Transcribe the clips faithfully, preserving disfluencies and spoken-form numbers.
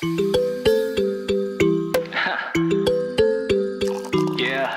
Yeah.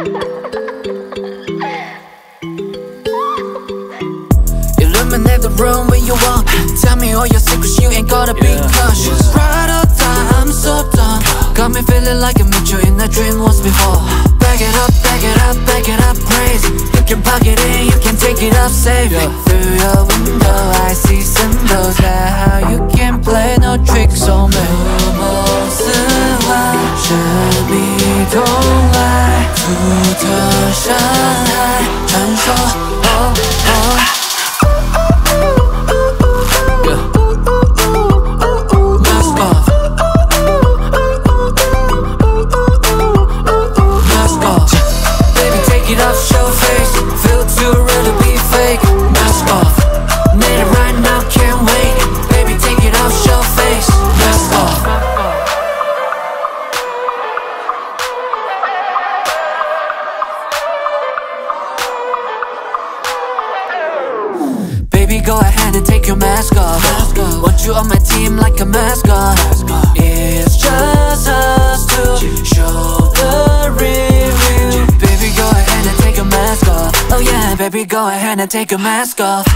Illuminate the room when you walk. Tell me all your secrets, you ain't gotta be Yeah, cautious. yeah. Right on time, I'm so done. Got me feeling like I met you in a dream once before. Back it up, back it up, back it up, praise. You can plug it in, you can take it up, save it. Yeah. Through your window, I see symbols. That how you can play no tricks on me. 梦似幻，神秘动来，独特深海传说。哦哦。Baby, go ahead and take your mask off. Want you on my team like a mascot. It's just us two, show the review. Baby, go ahead and take your mask off. Oh yeah, baby, go ahead and take your mask off.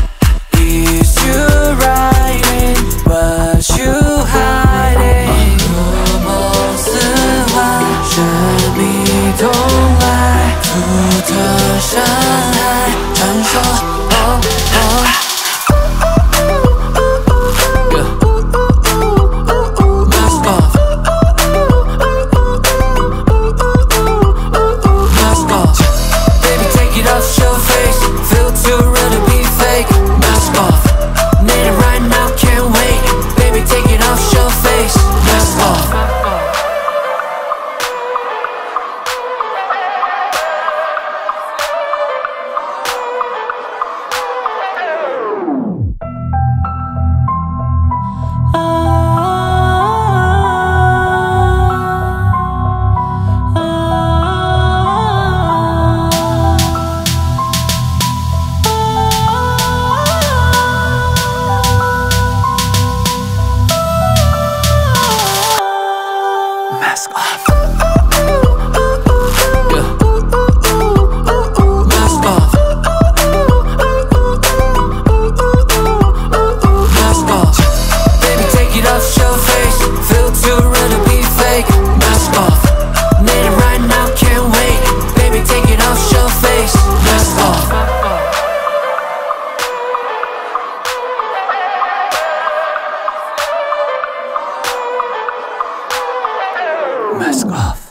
Is you riding? Was you hiding? 梦似幻，神秘动来，独特深海传说。哦哦。Mask off. Yeah. Mask off. Mask off. Baby, take it off your face. Feel too real to be fake. Mask off. Need it right now, can't wait. Baby, take it off your face. Mask off. Mask off.